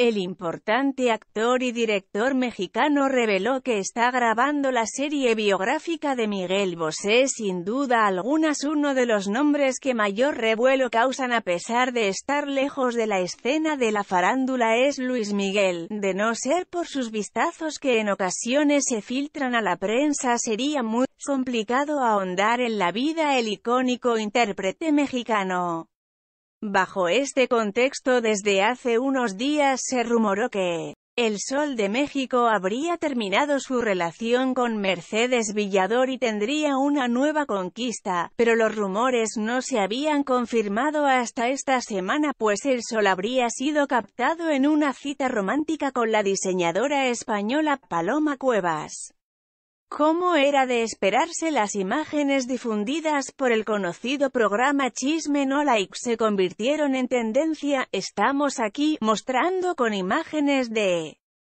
El importante actor y director mexicano reveló que está grabando la serie biográfica de Miguel Bosé. Sin duda alguna uno de los nombres que mayor revuelo causan a pesar de estar lejos de la escena de la farándula es Luis Miguel. De no ser por sus vistazos que en ocasiones se filtran a la prensa, sería muy complicado ahondar en la vida del icónico intérprete mexicano. Bajo este contexto, desde hace unos días se rumoró que el Sol de México habría terminado su relación con Mercedes Villador y tendría una nueva conquista, pero los rumores no se habían confirmado hasta esta semana, pues el Sol habría sido captado en una cita romántica con la diseñadora española Paloma Cuevas. Como era de esperarse, las imágenes difundidas por el conocido programa Chisme No Like se convirtieron en tendencia. Estamos aquí, mostrando con imágenes de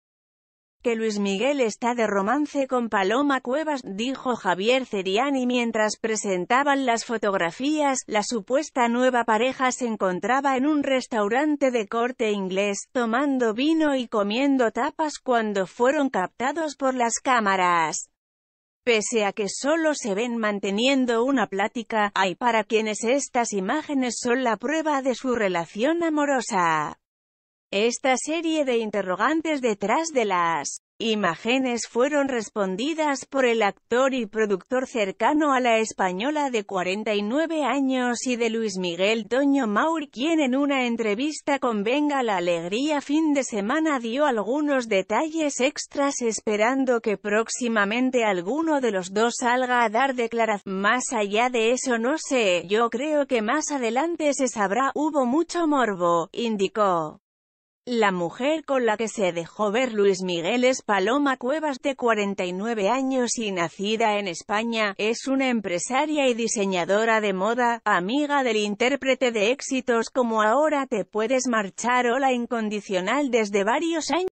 que Luis Miguel está de romance con Paloma Cuevas, dijo Javier Ceriani mientras presentaban las fotografías. La supuesta nueva pareja se encontraba en un restaurante de corte inglés, tomando vino y comiendo tapas cuando fueron captados por las cámaras. Pese a que solo se ven manteniendo una plática, hay para quienes estas imágenes son la prueba de su relación amorosa. Esta serie de interrogantes detrás de las imágenes fueron respondidas por el actor y productor cercano a la española de 49 años y de Luis Miguel, Toño Mauri, quien en una entrevista con Venga la Alegría fin de semana dio algunos detalles extras, esperando que próximamente alguno de los dos salga a dar declaraciones. Más allá de eso no sé, yo creo que más adelante se sabrá, hubo mucho morbo, indicó. La mujer con la que se dejó ver Luis Miguel es Paloma Cuevas, de 49 años y nacida en España. Es una empresaria y diseñadora de moda, amiga del intérprete de éxitos como Ahora te puedes marchar o La Incondicional desde varios años.